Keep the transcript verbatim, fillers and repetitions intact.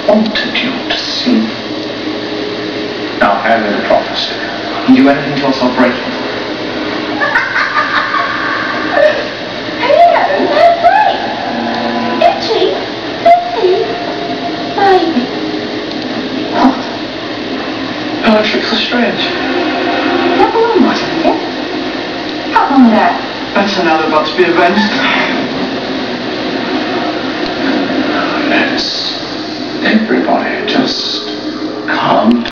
wanted you to see. Now, hand me the prophecy. Can you do anything to yourself breaking? Hello, no break. Itchy, itchy, baby. What? Electrics are strange. Never one was it? How long ago? Better now they're about to be avenged. Yes. Every